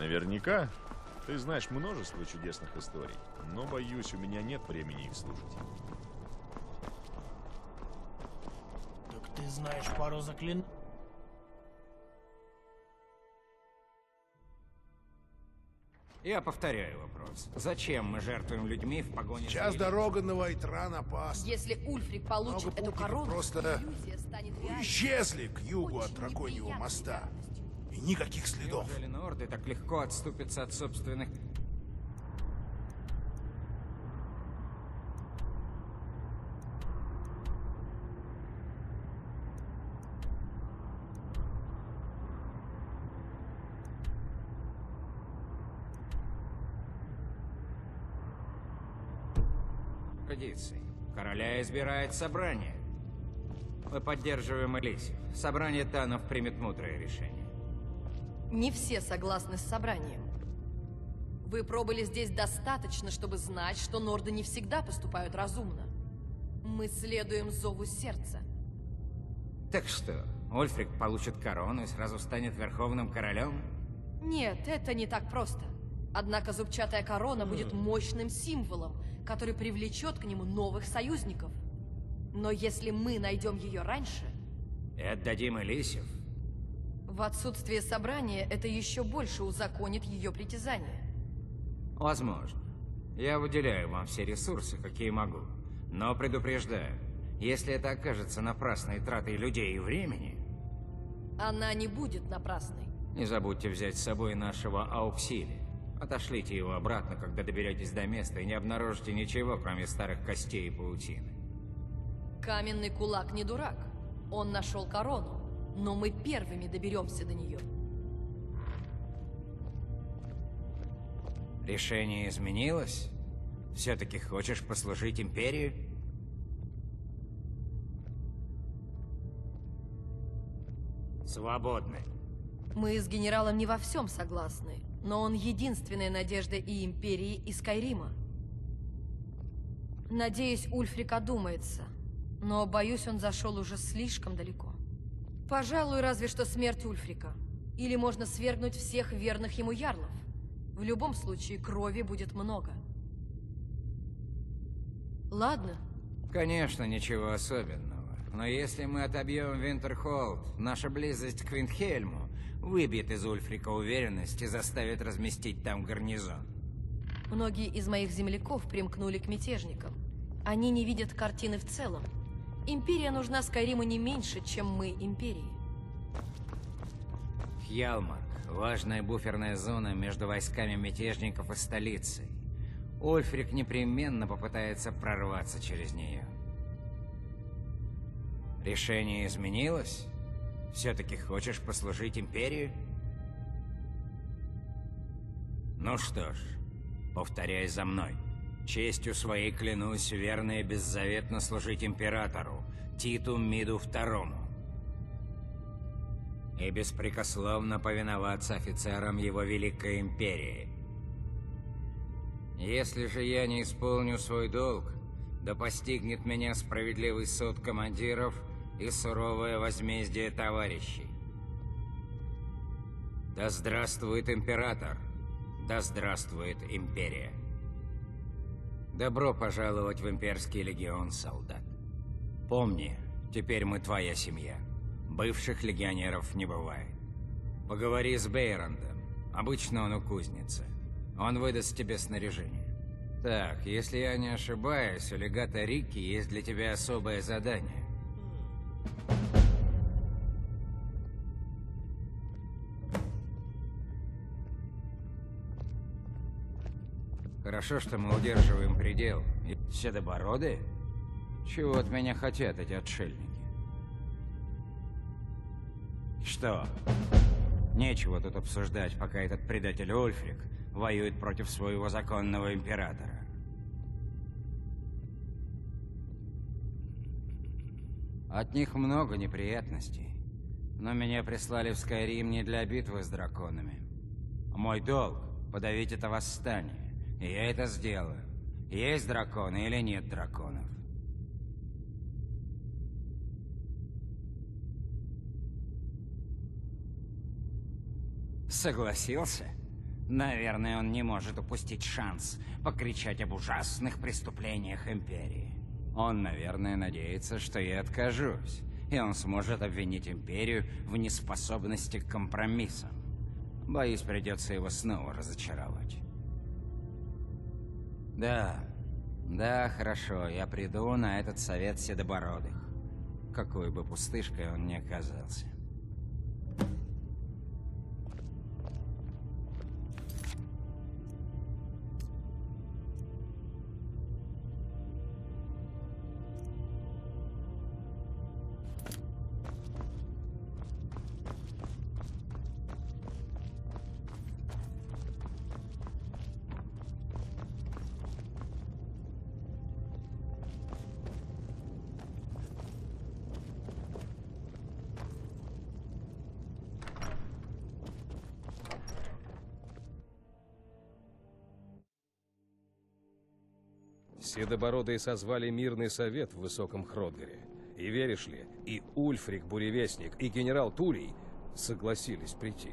Наверняка. Ты знаешь множество чудесных историй, но, боюсь, у меня нет времени их слушать. Так ты знаешь пару заклинаний? Я повторяю вопрос. Зачем мы жертвуем людьми в погоне за Сейчас элитой? дорога на Вайтран опасна. Если Ульфрик получит Много эту путников корону, просто иллюзия станет реальной. исчезли к югу от Очень Драконьего неприятной моста. реальностью. И никаких следов. Неужели норды так легко отступятся от собственных... традиций? Короля избирает собрание. Мы поддерживаем Элисию. Собрание Танов примет мудрое решение. Не все согласны с собранием. Вы пробыли здесь достаточно, чтобы знать, что норды не всегда поступают разумно. Мы следуем зову сердца. Так что, Ульфрик получит корону и сразу станет верховным королем? Нет, это не так просто. Однако зубчатая корона будет мощным символом, который привлечет к нему новых союзников. Но если мы найдем ее раньше, И отдадим Элисию? в отсутствие собрания это еще больше узаконит ее притязания. Возможно. Я выделяю вам все ресурсы, какие могу. Но предупреждаю, если это окажется напрасной тратой людей и времени, Она не будет напрасной. не забудьте взять с собой нашего Ауксили. Отошлите его обратно, когда доберетесь до места, и не обнаружите ничего, кроме старых костей и паутины. Каменный кулак не дурак. Он нашел корону, но мы первыми доберемся до нее. Решение изменилось? Все-таки хочешь послужить Империи? Свободны. Мы с генералом не во всем согласны, но он единственная надежда и Империи, и Скайрима. Надеюсь, Ульфрик одумается, но, боюсь, он зашел уже слишком далеко. Пожалуй, разве что смерть Ульфрика. Или можно свергнуть всех верных ему ярлов. В любом случае, крови будет много. Ладно. Конечно, ничего особенного. Но если мы отобьем Винтерхолд, наша близость к Виндхельму выбьет из Ульфрика уверенность и заставит разместить там гарнизон. Многие из моих земляков примкнули к мятежникам. Они не видят картины в целом. Империя нужна Скайриму не меньше, чем мы Империи. Хьялмарк – важная буферная зона между войсками мятежников и столицей. Ульфрик непременно попытается прорваться через нее. Решение изменилось? Все-таки хочешь послужить Империи? Ну что ж, повторяй за мной. Честью своей клянусь верно и беззаветно служить Императору, Титу Миду Второму. И беспрекословно повиноваться офицерам его Великой Империи. Если же я не исполню свой долг, да постигнет меня справедливый суд командиров и суровое возмездие товарищей. Да здравствует Император! Да здравствует Империя! Добро пожаловать в Имперский легион, солдат. Помни, теперь мы твоя семья. Бывших легионеров не бывает. Поговори с Бейрандом. Обычно он у кузницы. Он выдаст тебе снаряжение. Так, если я не ошибаюсь, у легата Рикки есть для тебя особое задание. Хорошо, что мы удерживаем предел. И седобородые? Чего от меня хотят эти отшельники? Что? Нечего тут обсуждать, пока этот предатель Ульфрик воюет против своего законного императора. От них много неприятностей. Но меня прислали в Скайрим не для битвы с драконами. Мой долг — подавить это восстание. И я это сделаю. Есть драконы или нет драконов. Согласился? Наверное, он не может упустить шанс покричать об ужасных преступлениях Империи. Он, наверное, надеется, что я откажусь, и он сможет обвинить Империю в неспособности к компромиссам. Боюсь, придется его снова разочаровать. Да, хорошо, я приду на этот совет седобородых. Какой бы пустышкой он ни оказался. Седобородые созвали мирный совет в Высоком Хродгаре. И веришь ли, и Ульфрик Буревестник, и генерал Турий согласились прийти.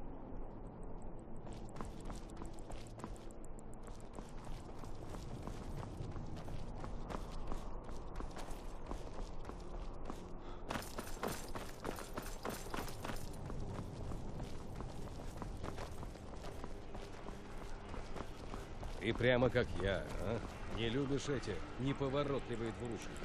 Ты прямо как я, а? Не любишь эти неповоротливые двурушники?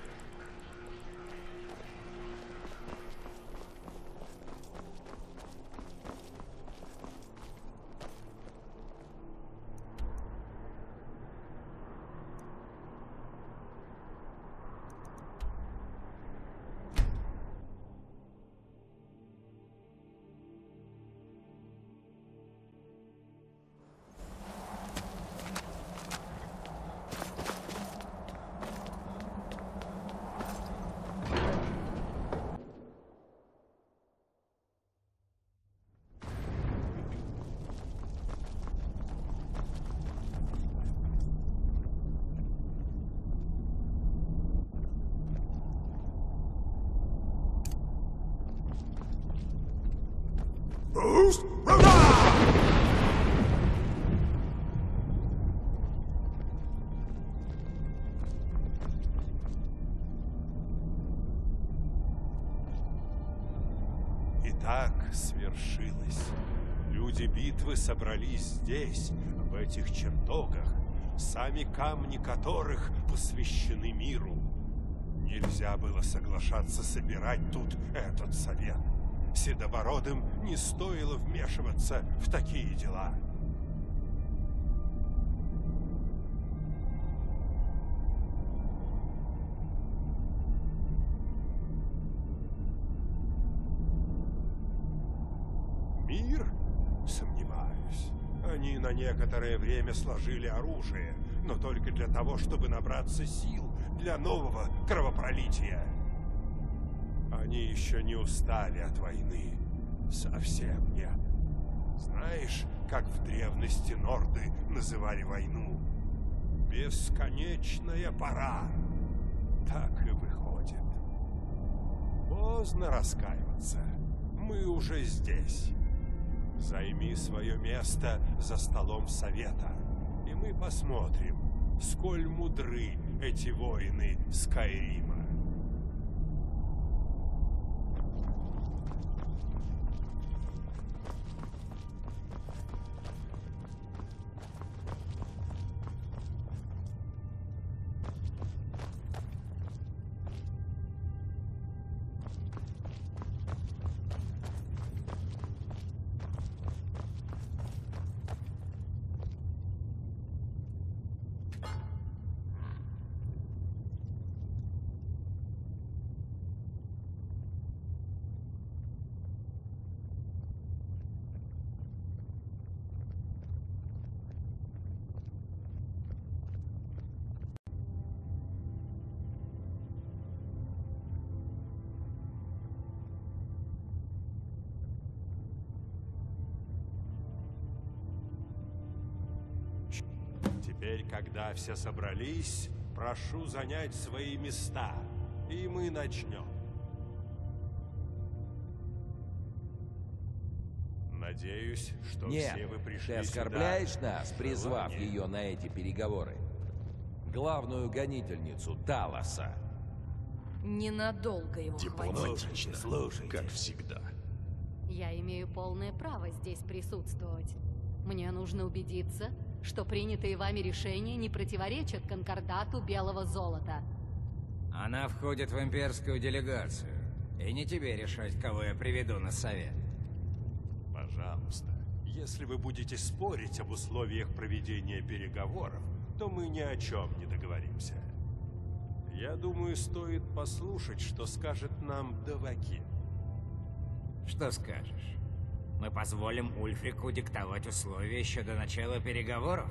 Итак, свершилось. Люди битвы собрались здесь, в этих чертогах, сами камни которых посвящены миру. Нельзя было соглашаться собирать тут этот совет. Седобородым не стоило вмешиваться в такие дела. Мир? Сомневаюсь. Они на некоторое время сложили оружие, но только для того, чтобы набраться сил для нового кровопролития. Они еще не устали от войны. Совсем нет. Знаешь, как в древности норды называли войну? Бесконечная пора. Так и выходит. Поздно раскаиваться. Мы уже здесь. Займи свое место за столом совета, и мы посмотрим, сколь мудры эти воины Скайрима. Теперь, когда все собрались, прошу занять свои места, и мы начнем. Надеюсь, что Нет, все вы пришли ты сюда оскорбляешь нас, с призвав желанием. ее на эти переговоры. Главную гонительницу Талоса. Ненадолго его хватит. Дипломатично, слушайте. как всегда. Я имею полное право здесь присутствовать. Мне нужно убедиться, что принятые вами решения не противоречат конкордату белого золота. Она входит в имперскую делегацию. И не тебе решать, кого я приведу на совет. Пожалуйста, если вы будете спорить об условиях проведения переговоров, то мы ни о чем не договоримся. Я думаю, стоит послушать, что скажет нам Давакин. Что скажешь? Мы позволим Ульфрику диктовать условия еще до начала переговоров?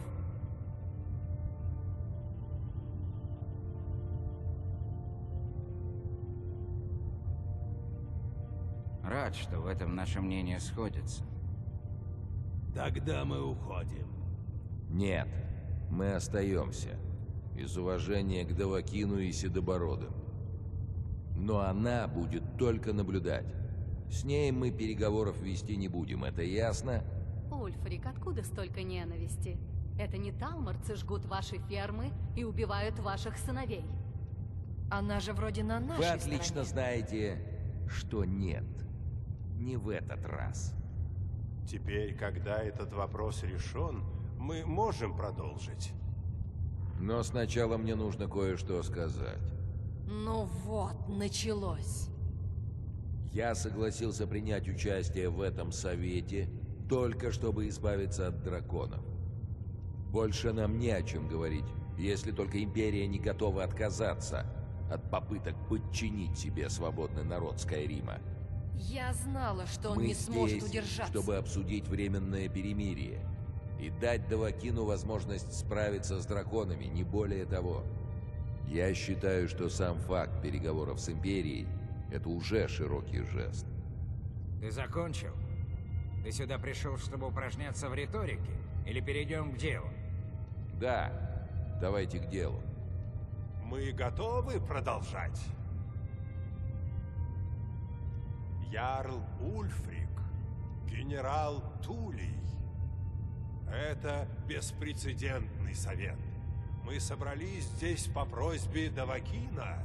Рад, что в этом наше мнение сходится. Тогда мы уходим. Нет, мы остаемся. Из уважения к Давакину и Седобородым. Но она будет только наблюдать. С ней мы переговоров вести не будем, это ясно? Ульфрик, откуда столько ненависти? Это не талморцы жгут ваши фермы и убивают ваших сыновей. Она же вроде на нашей Вы отлично стороне. знаете, что нет. Не в этот раз. Теперь, когда этот вопрос решен, мы можем продолжить. Но сначала мне нужно кое-что сказать. Ну вот, началось. Я согласился принять участие в этом совете, только чтобы избавиться от драконов. Больше нам не о чем говорить, если только Империя не готова отказаться от попыток подчинить себе свободный народ Скайрима. Я знала, что он Мы не сможет здесь, удержаться. чтобы обсудить временное перемирие и дать Давакину возможность справиться с драконами, не более того. Я считаю, что сам факт переговоров с Империей — это уже широкий жест. Ты закончил? Ты сюда пришел, чтобы упражняться в риторике? Или перейдем к делу? Да, давайте к делу. Мы готовы продолжать? Ярл Ульфрик, генерал Тулей. Это беспрецедентный совет. Мы собрались здесь по просьбе Давакина.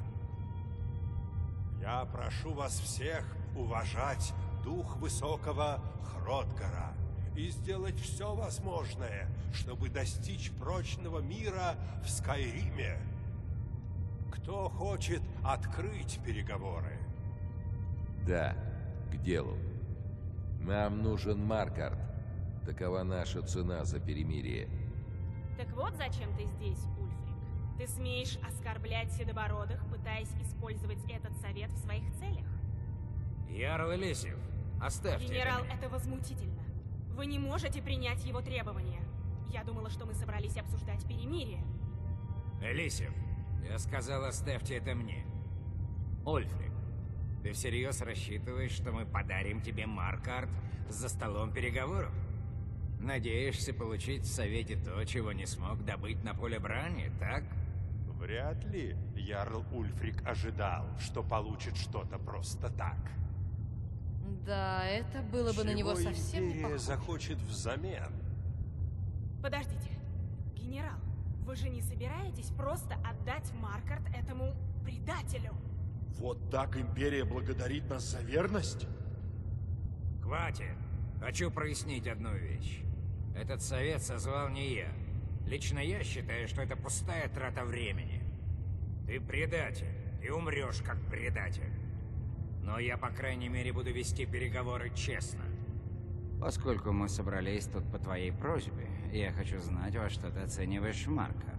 Я прошу вас всех уважать дух высокого Хродгара и сделать все возможное, чтобы достичь прочного мира в Скайриме. Кто хочет открыть переговоры? Да, к делу. Нам нужен Маркарт. Такова наша цена за перемирие. Так вот зачем ты здесь, Ульфрик. Ты смеешь оскорблять седобородых, пытаясь использовать этот совет в своих целях? Ярл Элисев, оставьте Генерал, это мне. это возмутительно. Вы не можете принять его требования. Я думала, что мы собрались обсуждать перемирие. Элисев, я сказал, оставьте это мне. Ульфрик, ты всерьез рассчитываешь, что мы подарим тебе Маркарт за столом переговоров? Надеешься получить в Совете то, чего не смог добыть на поле брани, так? Вряд ли Ярл Ульфрик ожидал, что получит что-то просто так. Да, это было бы на него Чего совсем не Империя похоже. захочет взамен? Подождите. Генерал, вы же не собираетесь просто отдать Маркарт этому предателю? Вот так Империя благодарит нас за верность? Хватит. Хочу прояснить одну вещь. Этот совет созвал не я. Лично я считаю, что это пустая трата времени. Ты предатель, и умрешь как предатель. Но я, по крайней мере, буду вести переговоры честно. Поскольку мы собрались тут по твоей просьбе, я хочу знать, во что ты оцениваешь Марка.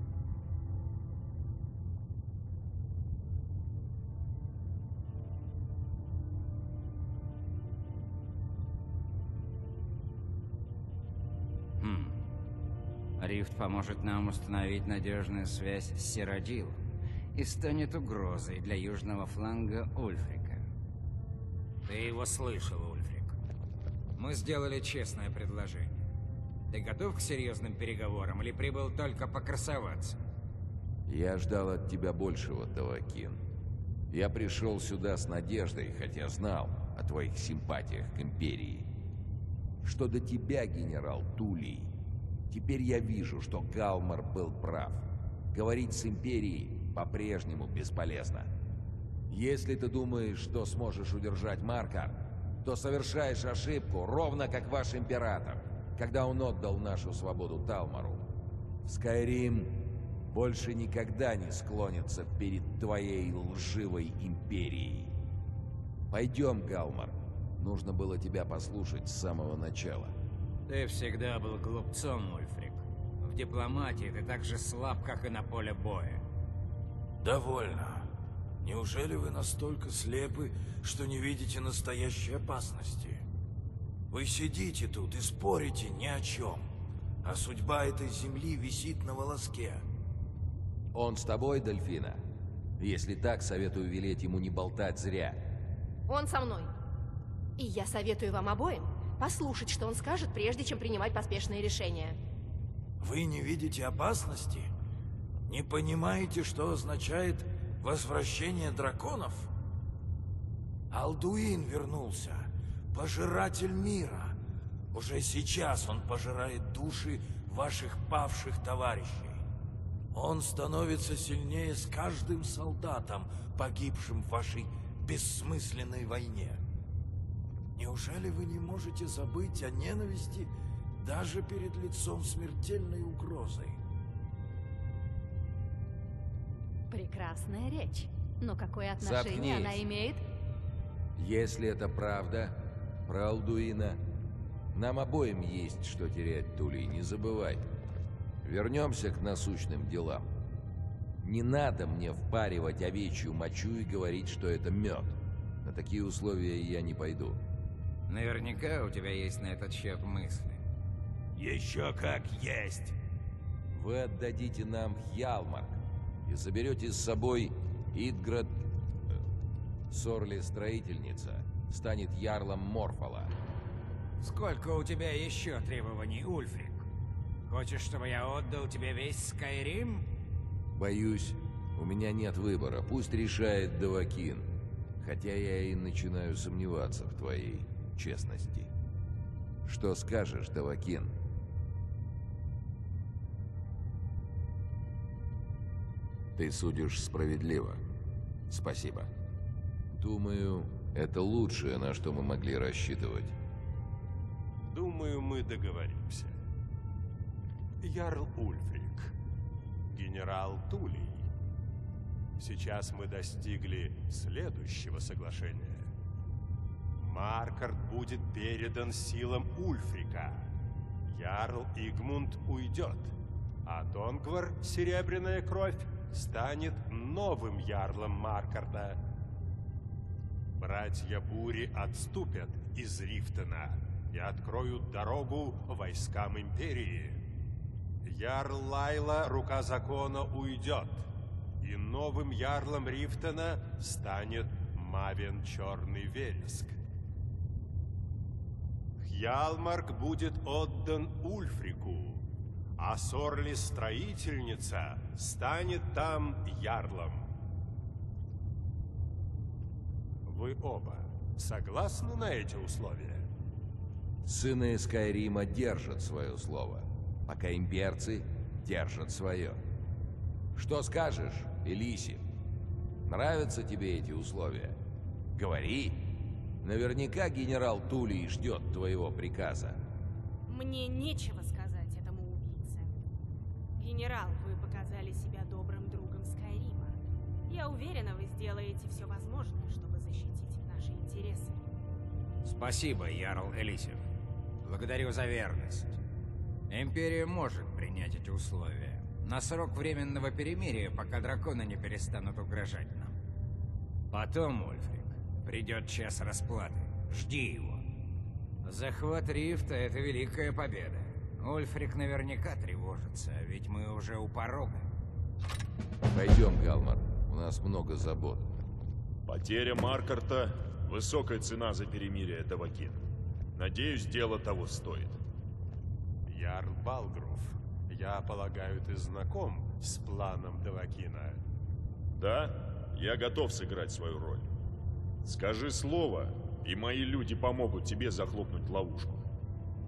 Рифт поможет нам установить надежную связь с Сиродилом и станет угрозой для южного фланга Ульфрика. Ты его слышал, Ульфрик. Мы сделали честное предложение. Ты готов к серьезным переговорам или прибыл только покрасоваться? Я ждал от тебя большего, Давакин. Я пришел сюда с надеждой, хотя знал о твоих симпатиях к Империи. что до тебя, генерал Тулей. Теперь я вижу, что Галмар был прав. Говорить с Империей по-прежнему бесполезно. Если ты думаешь, что сможешь удержать Маркар, то совершаешь ошибку, ровно как ваш Император, когда он отдал нашу свободу Талмару. Скайрим больше никогда не склонится перед твоей лживой Империей. Пойдем, Галмар. Нужно было тебя послушать с самого начала. Ты всегда был глупцом, Ульфрик. В дипломатии ты так же слаб, как и на поле боя. Довольно. Неужели вы настолько слепы, что не видите настоящей опасности? Вы сидите тут и спорите ни о чем, а судьба этой земли висит на волоске. Он с тобой, Дельфина? Если так, советую велеть ему не болтать зря. Он со мной. И я советую вам обоим послушать, что он скажет, прежде чем принимать поспешные решения. Вы не видите опасности? Не понимаете, что означает возвращение драконов? Алдуин вернулся, пожиратель мира. Уже сейчас он пожирает души ваших павших товарищей. Он становится сильнее с каждым солдатом, погибшим в вашей бессмысленной войне. Неужели вы не можете забыть о ненависти даже перед лицом смертельной угрозы? Прекрасная речь. Но какое отношение Заткнись. она имеет? Если это правда про Алдуина, нам обоим есть что терять, Тулей, не забывай. Вернемся к насущным делам. Не надо мне впаривать овечью мочу и говорить, что это мед. На такие условия я не пойду. Наверняка у тебя есть на этот счет мысли. Еще как есть! Вы отдадите нам Хьялмарк и заберете с собой Идград... Сорли Строительница станет ярлом Морфола. Сколько у тебя еще требований, Ульфрик? Хочешь, чтобы я отдал тебе весь Скайрим? Боюсь, у меня нет выбора. Пусть решает Давакин. Хотя я и начинаю сомневаться в твоей честности. Что скажешь, Давакин? Ты судишь справедливо. Спасибо. Думаю, это лучшее, на что мы могли рассчитывать. Думаю, мы договоримся. Ярл Ульфрик, генерал Тулей. Сейчас мы достигли следующего соглашения. Маркард будет передан силам Ульфрика. Ярл Игмунд уйдет, а Донгвар, Серебряная Кровь, станет новым ярлом Маркарда. Братья Бури отступят из Рифтена и откроют дорогу войскам Империи. Ярл Лайла, Рука Закона, уйдет, и новым ярлом Рифтена станет Мавен Черный Вереск. Хьялмарк будет отдан Ульфрику, а Сорли Строительница станет там ярлом. Вы оба согласны на эти условия? Сыны Скайрима держат свое слово, пока имперцы держат свое. Что скажешь, Элисив? Нравятся тебе эти условия? Говори. Наверняка генерал Тулей ждет твоего приказа. Мне нечего сказать этому убийце. Генерал, вы показали себя добрым другом Скайрима. Я уверена, вы сделаете все возможное, чтобы защитить наши интересы. Спасибо, Ярл Элисив. Благодарю за верность. Империя может принять эти условия. На срок временного перемирия, пока драконы не перестанут угрожать нам. Потом, Ульфрик, придет час расплаты. Жди его. Захват Рифта — это великая победа. Ульфрик наверняка тревожится, ведь мы уже у порога. Пойдем, Галмар. У нас много забот. Потеря Маркарта — высокая цена за перемирие, Давакин. Надеюсь, дело того стоит. Ярл Балгруф, я полагаю, ты знаком с планом Давакина? Да, я готов сыграть свою роль. Скажи слово, и мои люди помогут тебе захлопнуть ловушку.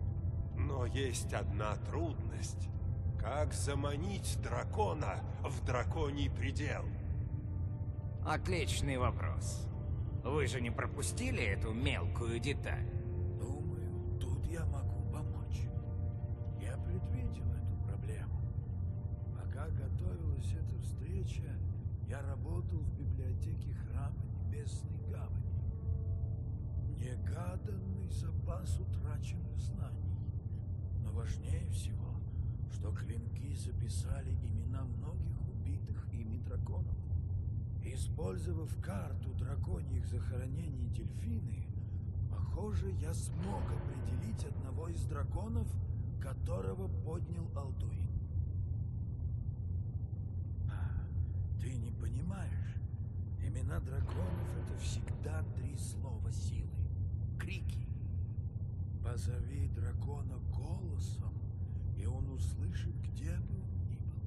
Но есть одна трудность. Как заманить дракона в драконий предел? Отличный вопрос. Вы же не пропустили эту мелкую деталь? Думаю, тут я могу помочь. Я предвидел эту проблему. Пока готовилась эта встреча, я работал в библиотеке храма Небесной Гавани. Негаданный запас утраченных знаний. Но важнее всего, что клинки записали имена многих убитых ими драконов. Использовав карту драконьих захоронений Дельфины, похоже, я смог определить одного из драконов, которого поднял Алдуин. Ты не понимаешь, имена драконов — это всегда 3 слова силы. Крики. Позови дракона голосом, и он услышит, где бы он ни был.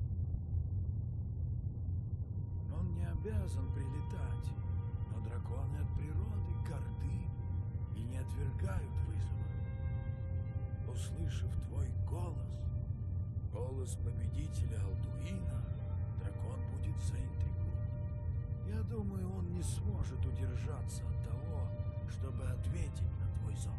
Он не обязан прилетать, но драконы от природы горды и не отвергают вызова. Услышав твой голос, голос победителя Алдуина, дракон будет заинтригован. Я думаю, он не сможет удержаться от того, чтобы ответить на твой зов.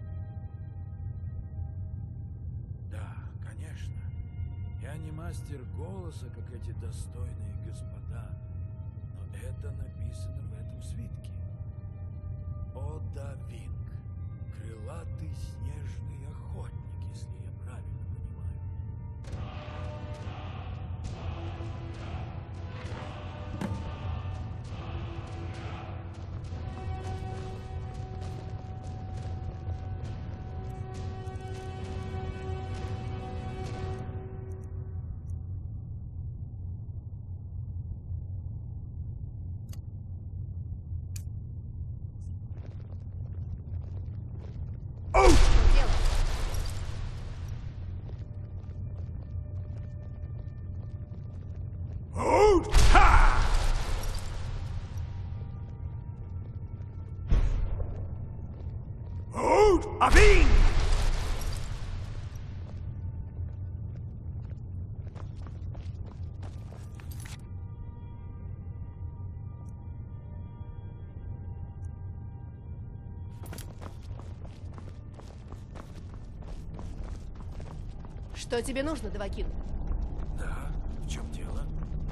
Да, конечно, я не мастер голоса, как эти достойные господа, но это написано в этом свитке. Ода Винг, крылатый снежный охотник, если я правильно понимаю. Авин! Что тебе нужно, Давакин? Да, в чем дело?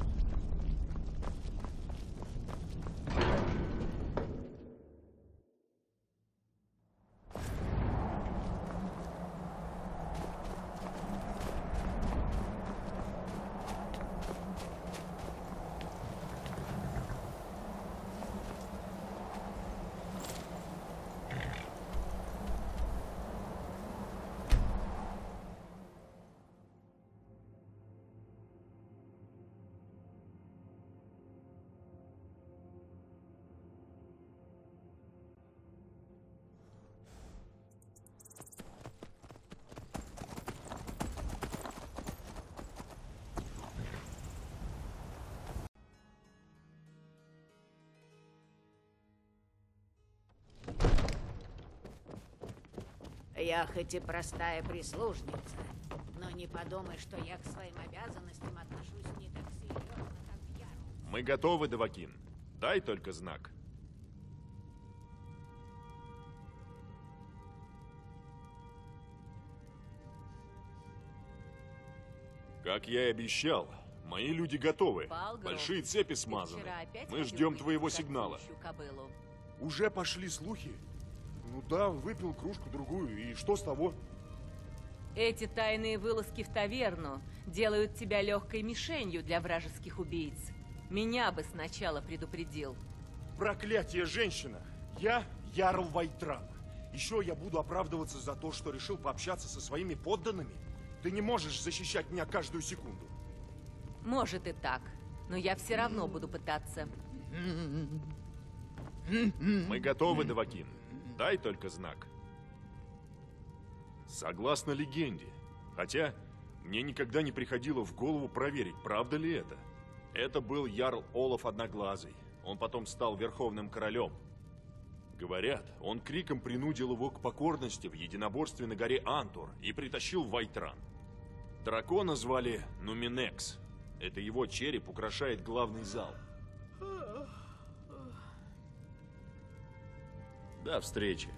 Я хоть и простая прислужница, но не подумай, что я к своим обязанностям отношусь не так серьезно, как Ярл. Мы готовы, Давакин. Дай только знак. Как я и обещал, мои люди готовы. Балгров, Большие цепи смазаны. Мы ждем твоего сигнала. Уже пошли слухи? Ну да, выпил кружку-другую, и что с того? Эти тайные вылазки в таверну делают тебя легкой мишенью для вражеских убийц. Меня бы сначала предупредил. Проклятие, женщина! Я Ярл Вайтран. Еще я буду оправдываться за то, что решил пообщаться со своими подданными? Ты не можешь защищать меня каждую секунду. Может и так, но я все равно буду пытаться. Мы готовы, Давакин. Дай только знак. Согласно легенде. Хотя, мне никогда не приходило в голову проверить, правда ли это. Это был Ярл Олаф Одноглазый. Он потом стал Верховным Королем. Говорят, он криком принудил его к покорности в единоборстве на горе Антур и притащил в Вайтран. Дракона звали Нуминекс. Это его череп украшает главный зал. До встречи.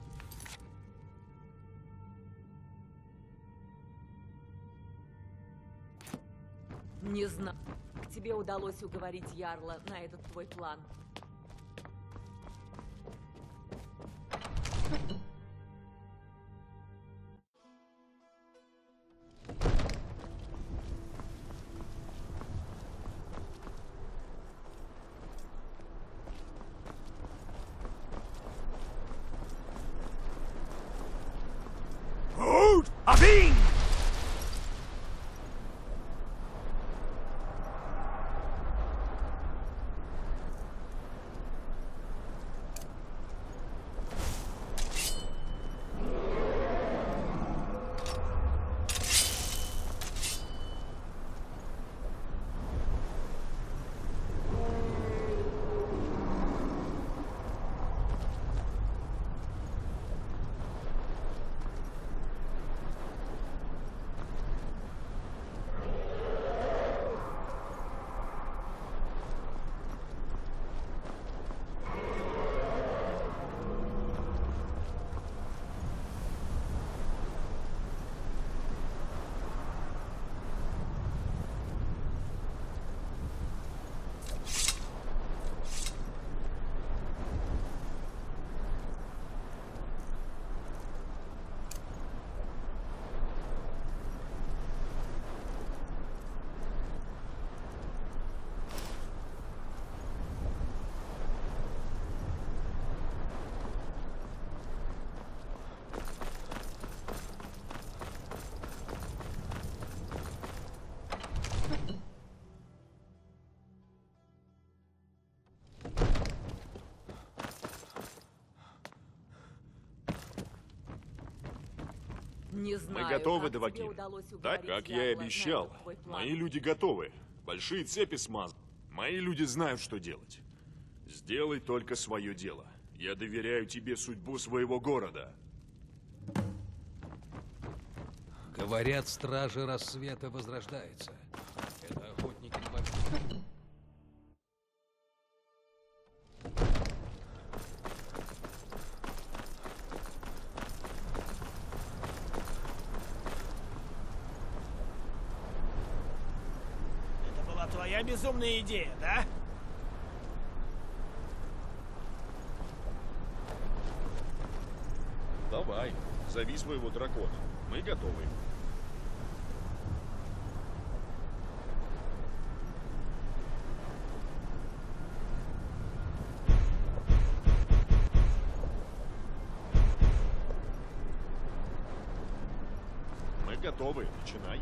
Не знаю, как тебе удалось уговорить Ярла на этот твой план. Авин! Не знаю, Мы готовы, как тебе Девакин. удалось Так, уговорить как я и Ярла на обещал. этот твой план. Мои люди готовы. Большие цепи смазаны. Мои люди знают, что делать. Сделай только свое дело. Я доверяю тебе судьбу своего города. Говорят, стражи рассвета возрождается. Это охотники на вампиров. Это была твоя безумная идея, да? Давай, зови своего дракона. Мы готовы. Мы готовы. Начинай.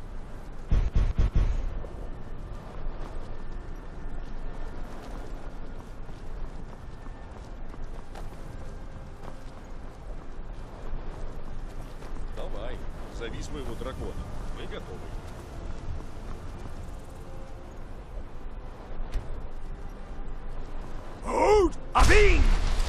Давай, зови своего дракона. Мы готовы. Авин!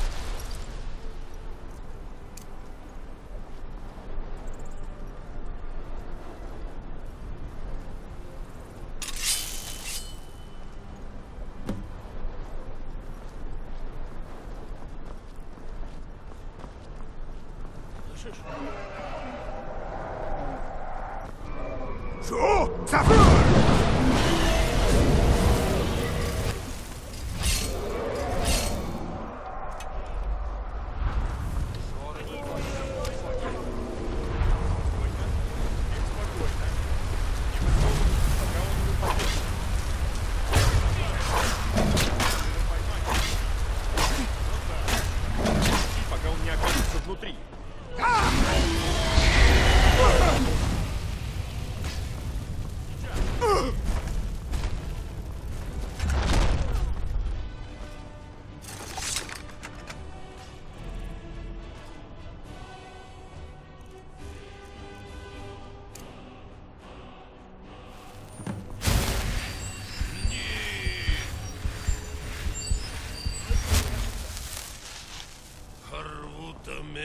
Слышишь? Что? Сафур! Пока он не окажется внутри.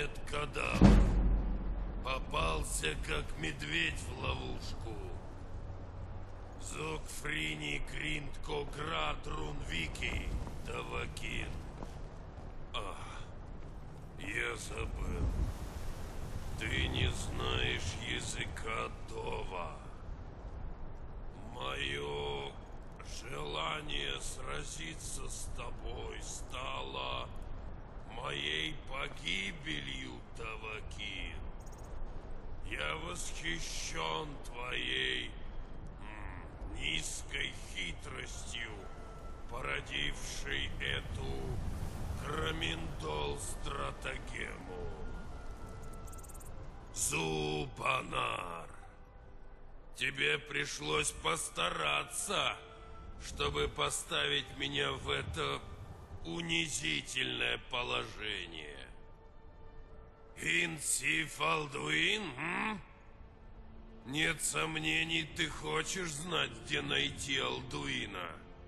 Кадавр. Попался, как медведь в ловушку. Зогфрини Гриндко Градрун Вики Тавакин. Я забыл. Ты не знаешь языка Дова. Мое желание сразиться с тобой стало моей погибелью, Тавакин. Я восхищен твоей низкой хитростью, породившей эту Краминдол-стратагему. Зубанар, тебе пришлось постараться, чтобы поставить меня в это унизительное положение. Инсиф Алдуин, Нет сомнений, ты хочешь знать, где найти Алдуина.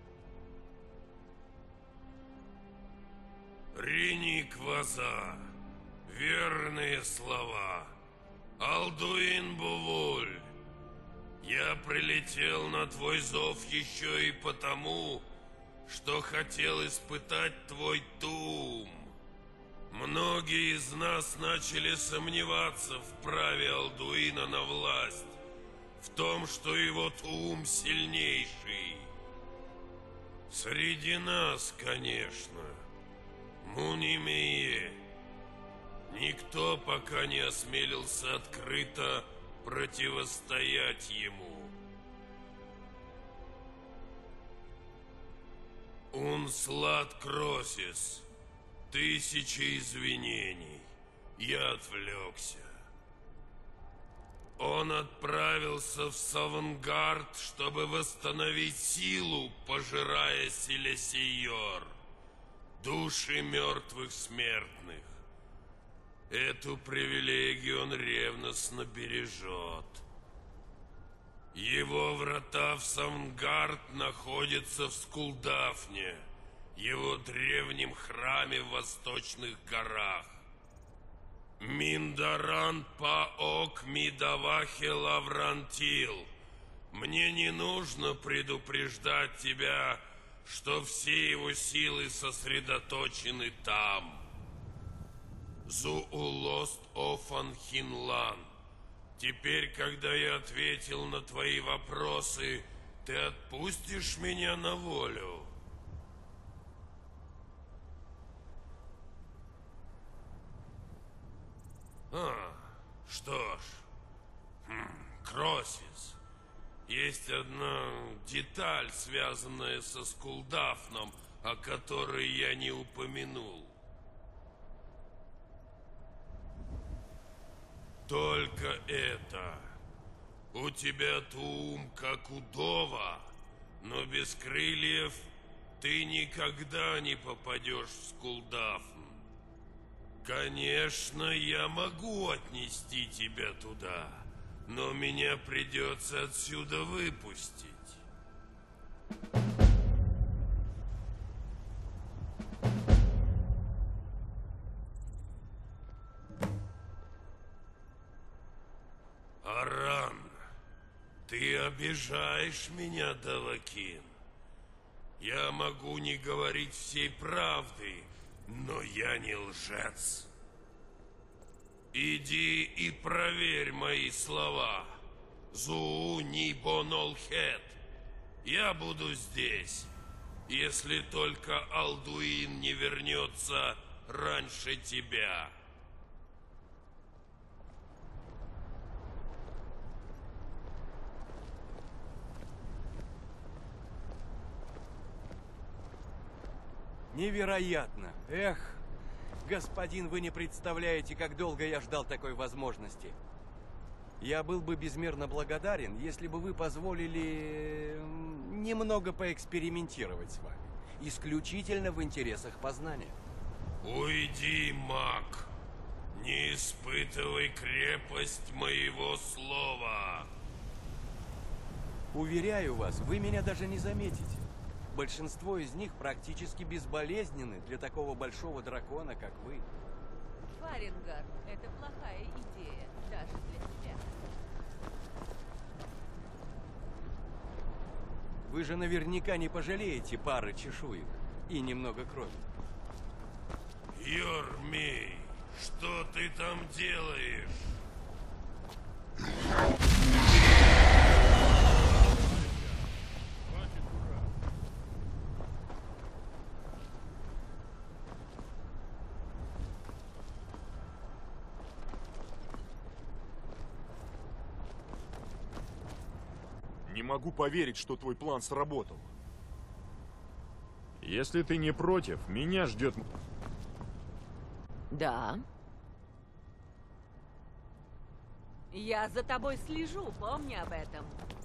Реник Ваза. Верные слова. Алдуин Бувуль. Я прилетел на твой зов еще и потому, что хотел испытать твой Туум. Многие из нас начали сомневаться в праве Алдуина на власть, в том, что его Туум сильнейший. Среди нас, конечно, Мунимее, никто пока не осмелился открыто противостоять ему. Унслат Кросис. Тысячи извинений. Я отвлекся. Он отправился в Савангард, чтобы восстановить силу, пожирая Селесийор, души мертвых смертных. Эту привилегию он ревностно бережет. Его врата в Савангард находятся в Скулдафне, его древнем храме в Восточных горах. Миндаран Паок Мидавахе Лаврантил. Мне не нужно предупреждать тебя, что все его силы сосредоточены там. Зуулост Офанхинлан. Теперь, когда я ответил на твои вопросы, ты отпустишь меня на волю? Что ж, Кросис, есть одна деталь, связанная со Скулдафном, о которой я не упомянул. Только это. У тебя Туум, как у Дова, но без крыльев ты никогда не попадешь в Скулдафн. Конечно, я могу отнести тебя туда, но меня придется отсюда выпустить. Аран, ты обижаешь меня, Давакин. Я могу не говорить всей правды, но я не лжец. Иди и проверь мои слова. Зуу Нибонолхет. Я буду здесь, если только Алдуин не вернется раньше тебя. Невероятно! Эх, господин, вы не представляете, как долго я ждал такой возможности. Я был бы безмерно благодарен, если бы вы позволили немного поэкспериментировать с вами. Исключительно в интересах познания. Уйди, маг. Не испытывай крепость моего слова. Уверяю вас, вы меня даже не заметите. Большинство из них практически безболезненны для такого большого дракона, как вы. Фарингар, это плохая идея, даже для тебя. Вы же наверняка не пожалеете пары чешуек и немного крови. Йормей, что ты там делаешь? Не могу поверить, что твой план сработал. Если ты не против, меня ждет... Да. Я за тобой слежу, помни об этом.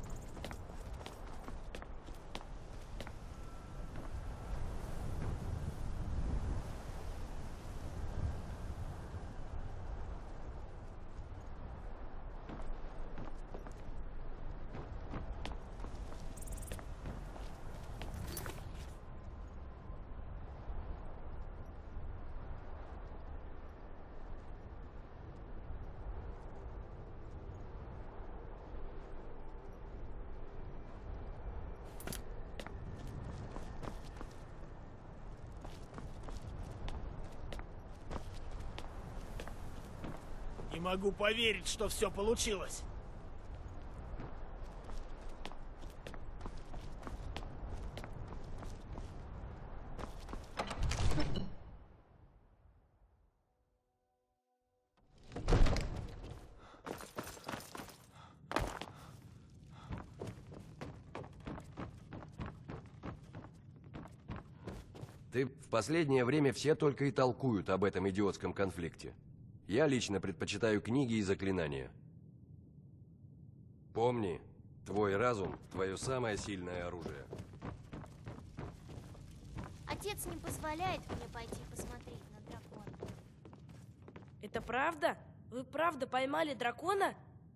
Не могу поверить, что все получилось. В последнее время все только и толкуют об этом идиотском конфликте. Я лично предпочитаю книги и заклинания. Помни, твой разум – твое самое сильное оружие. Отец не позволяет мне пойти посмотреть на дракона. Это правда? Вы правда поймали дракона?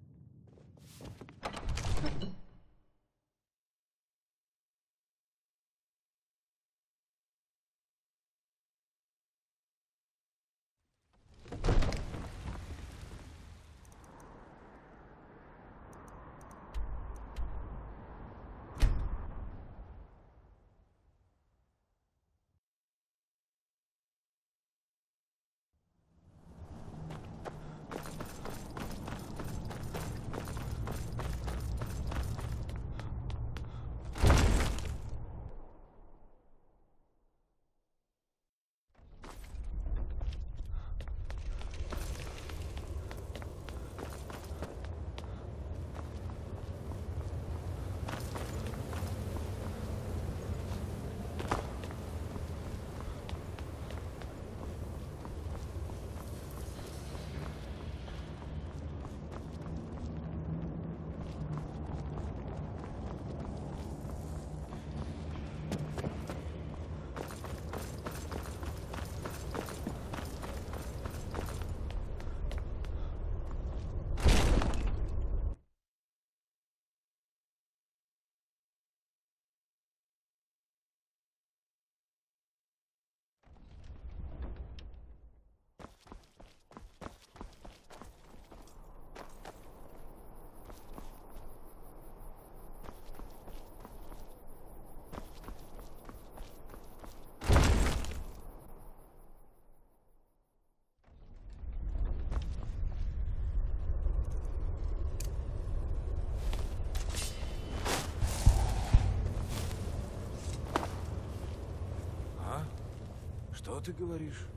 Что ты говоришь?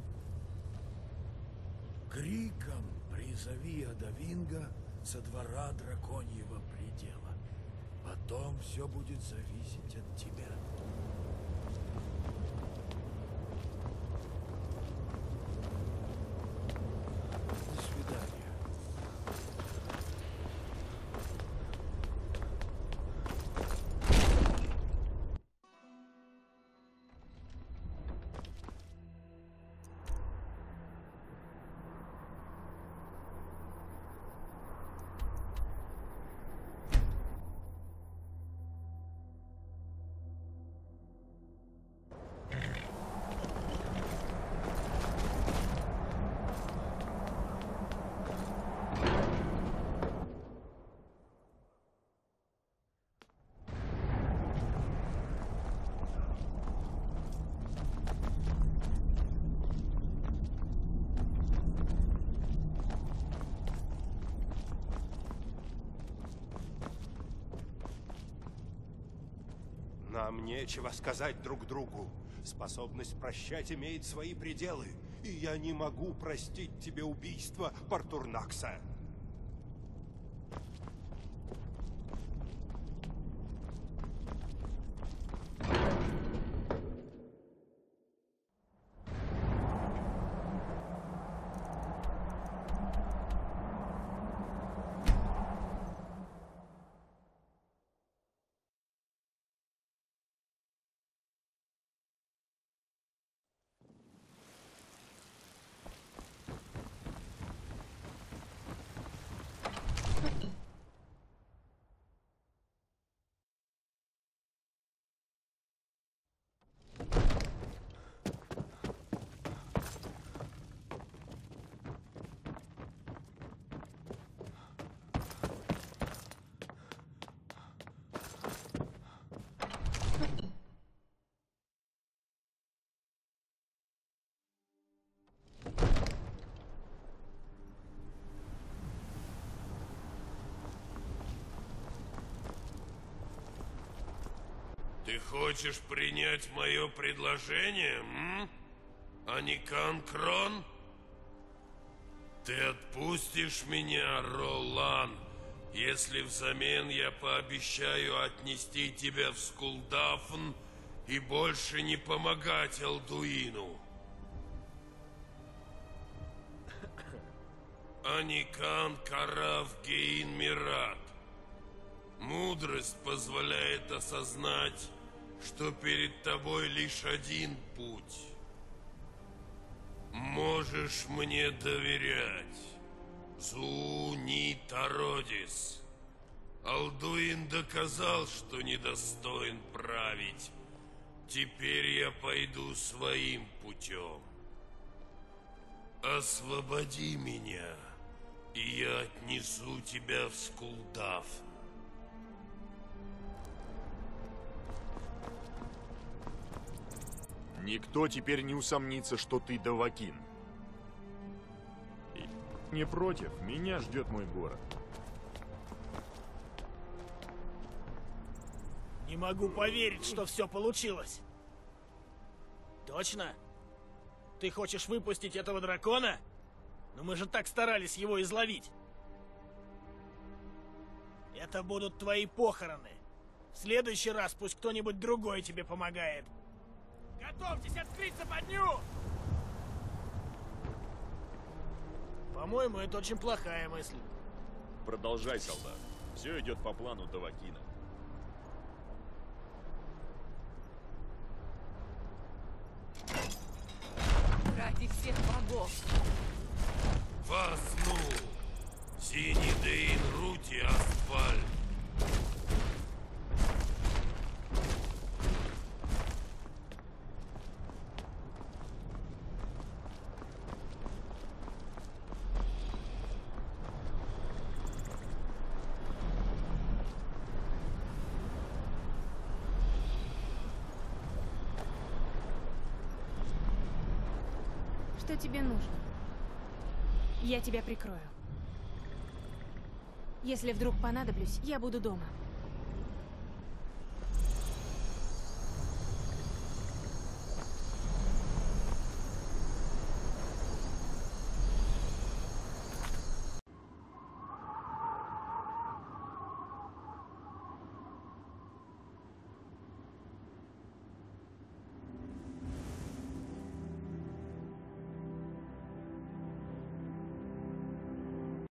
Криком призови Адавинга со двора драконьего предела. Потом все будет зависеть от тебя. До свидания. Нам нечего сказать друг другу. Способность прощать имеет свои пределы, и я не могу простить тебе убийство Портурнакса. Ты хочешь принять мое предложение, Аникан Крон? Ты отпустишь меня, Ролан, если взамен я пообещаю отнести тебя в Скулдафн и больше не помогать Алдуину? Аникан Карав Геин Мират. Мудрость позволяет осознать, что перед тобой лишь один путь. Можешь мне доверять, Зууни Тародис. Алдуин доказал, что недостоин править. Теперь я пойду своим путем. Освободи меня, и я отнесу тебя в Скулдафн. Никто теперь не усомнится, что ты Давакин. И не против, меня ждет мой город. Не могу поверить, что все получилось. Точно? Ты хочешь выпустить этого дракона? Но мы же так старались его изловить. Это будут твои похороны. В следующий раз пусть кто-нибудь другой тебе помогает. Готовьтесь открыть западню! По-моему, это очень плохая мысль. Продолжай, солдат. Все идет по плану Давакина. Ради всех богов! Васну! Синидейн Рути Асфаль! Что тебе нужно? Я тебя прикрою. Если вдруг понадоблюсь, я буду дома.